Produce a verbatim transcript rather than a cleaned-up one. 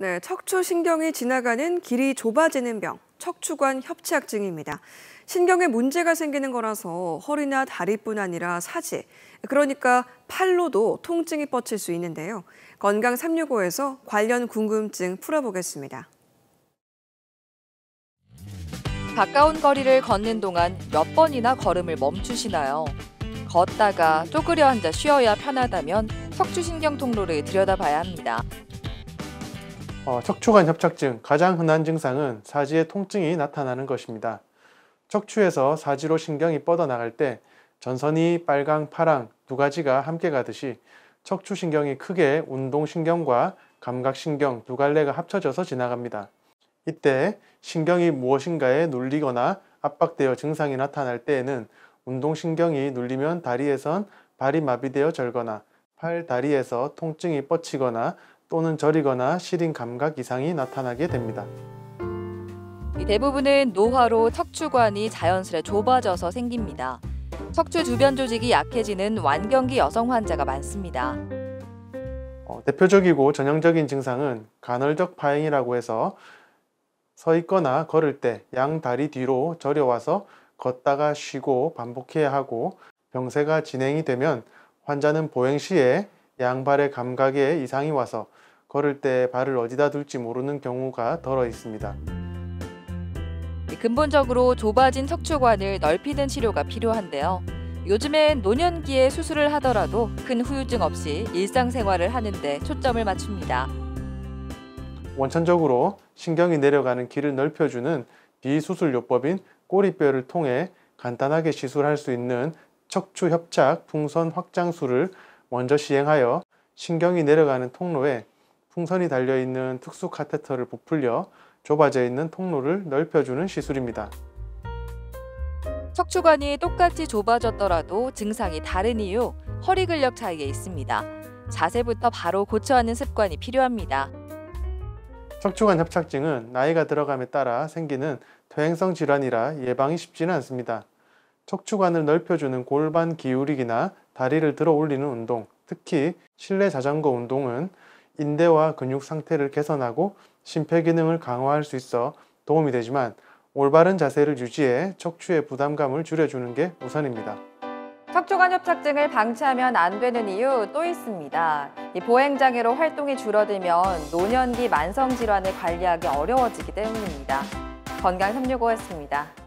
네, 척추신경이 지나가는 길이 좁아지는 병, 척추관 협착증입니다. 신경에 문제가 생기는 거라서 허리나 다리뿐 아니라 사지, 그러니까 팔로도 통증이 뻗칠 수 있는데요. 건강 삼육오에서 관련 궁금증 풀어보겠습니다. 가까운 거리를 걷는 동안 몇 번이나 걸음을 멈추시나요? 걷다가 쪼그려 앉아 쉬어야 편하다면 척추신경 통로를 들여다봐야 합니다. 어, 척추관 협착증 가장 흔한 증상은 사지에 통증이 나타나는 것입니다. 척추에서 사지로 신경이 뻗어나갈 때 전선이 빨강, 파랑 두 가지가 함께 가듯이 척추신경이 크게 운동신경과 감각신경 두 갈래가 합쳐져서 지나갑니다. 이때 신경이 무엇인가에 눌리거나 압박되어 증상이 나타날 때에는 운동신경이 눌리면 다리에선 발이 마비되어 절거나 팔, 다리에서 통증이 뻗치거나 또는 저리거나 시린 감각 이상이 나타나게 됩니다. 대부분은 노화로 척추관이 자연스레 좁아져서 생깁니다. 척추 주변 조직이 약해지는 완경기 여성 환자가 많습니다. 어, 대표적이고 전형적인 증상은 간헐적 파행이라고 해서 서 있거나 걸을 때 양 다리 뒤로 저려와서 걷다가 쉬고 반복해야 하고, 병세가 진행이 되면 환자는 보행 시에 양발의 감각에 이상이 와서 걸을 때 발을 어디다 둘지 모르는 경우가 덜어 있습니다. 근본적으로 좁아진 척추관을 넓히는 치료가 필요한데요. 요즘엔 노년기에 수술을 하더라도 큰 후유증 없이 일상생활을 하는 데 초점을 맞춥니다. 원천적으로 신경이 내려가는 길을 넓혀주는 비수술요법인 꼬리뼈를 통해 간단하게 시술할 수 있는 척추협착 풍선 확장술을 먼저 시행하여 신경이 내려가는 통로에 풍선이 달려있는 특수 카테터를 부풀려 좁아져 있는 통로를 넓혀주는 시술입니다. 척추관이 똑같이 좁아졌더라도 증상이 다른 이유, 허리 근력 차이에 있습니다. 자세부터 바로 고쳐하는 습관이 필요합니다. 척추관 협착증은 나이가 들어감에 따라 생기는 퇴행성 질환이라 예방이 쉽지는 않습니다. 척추관을 넓혀주는 골반 기울이기나 다리를 들어 올리는 운동, 특히 실내 자전거 운동은 인대와 근육 상태를 개선하고 심폐기능을 강화할 수 있어 도움이 되지만 올바른 자세를 유지해 척추의 부담감을 줄여주는 게 우선입니다. 척추관 협착증을 방치하면 안 되는 이유 또 있습니다. 이 보행장애로 활동이 줄어들면 노년기 만성 질환을 관리하기 어려워지기 때문입니다. 건강 삼육오였습니다.